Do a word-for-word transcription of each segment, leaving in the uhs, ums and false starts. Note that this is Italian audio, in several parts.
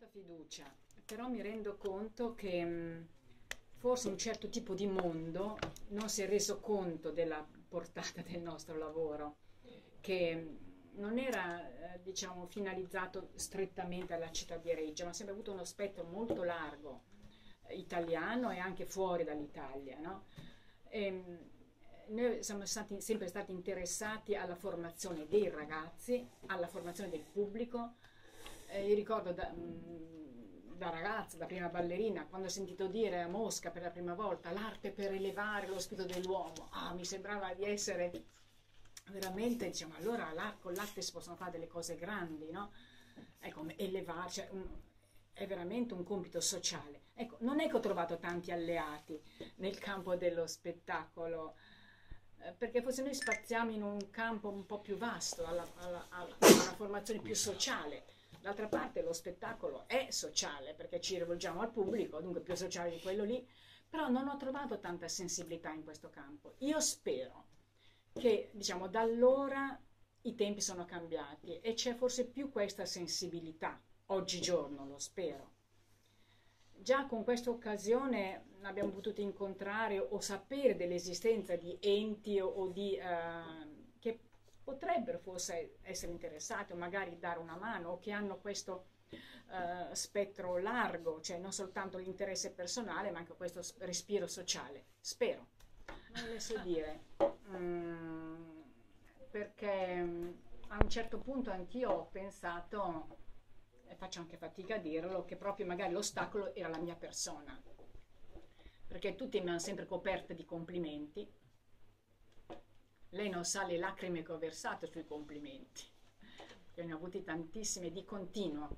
fiducia, però mi rendo conto che mh, forse un certo tipo di mondo non si è reso conto della portata del nostro lavoro, che mh, non era eh, diciamo finalizzato strettamente alla città di Reggio, ma ha sempre avuto uno spettro molto largo, eh, italiano e anche fuori dall'Italia, no? E, mh, noi siamo stati, sempre stati interessati alla formazione dei ragazzi, alla formazione del pubblico. Eh, io ricordo da, mh, da ragazza, da prima ballerina, quando ho sentito dire a Mosca per la prima volta l'arte per elevare lo spirito dell'uomo, ah, mi sembrava di essere veramente, diciamo, allora là, con l'arte si possono fare delle cose grandi, no? Ecco, elevare, cioè, un, è veramente un compito sociale. Ecco, non è che ho trovato tanti alleati nel campo dello spettacolo, eh, perché forse noi spaziamo in un campo un po' più vasto, alla, alla, alla, alla formazione più sociale. D'altra parte lo spettacolo è sociale, perché ci rivolgiamo al pubblico, dunque più sociale di quello lì, però non ho trovato tanta sensibilità in questo campo. Io spero che, diciamo, da allora i tempi sono cambiati e c'è forse più questa sensibilità, oggigiorno, lo spero. Già con questa occasione abbiamo potuto incontrare o sapere dell'esistenza di enti o, o di... Eh, che potrebbero forse essere interessati o magari dare una mano o che hanno questo uh, spettro largo, cioè non soltanto l'interesse personale ma anche questo respiro sociale. Spero, non le so dire, mm, perché um, a un certo punto anch'io ho pensato, e faccio anche fatica a dirlo, che proprio magari l'ostacolo era la mia persona, perché tutti mi hanno sempre coperta di complimenti. Lei non sa le lacrime che ho versato sui complimenti, che ne ho avuti tantissime di continuo.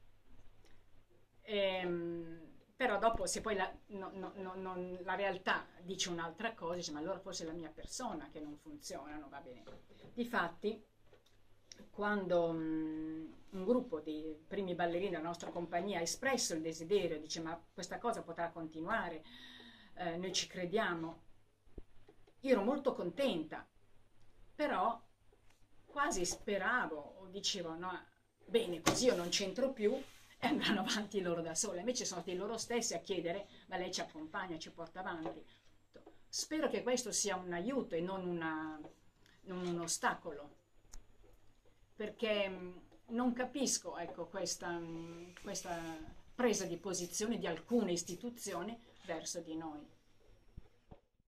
E, però dopo, se poi la, no, no, no, no, la realtà dice un'altra cosa, dice, ma allora forse è la mia persona che non funziona, non va bene. Difatti, quando um, un gruppo di primi ballerini della nostra compagnia ha espresso il desiderio, dice, ma questa cosa potrà continuare, eh, noi ci crediamo, io ero molto contenta. Però quasi speravo o dicevo no, bene, così io non c'entro più e andranno avanti loro da sole. Invece sono stati loro stessi a chiedere, ma lei ci accompagna, ci porta avanti. Spero che questo sia un aiuto e non, una, non un ostacolo, perché non capisco, ecco, questa, questa presa di posizione di alcune istituzioni verso di noi.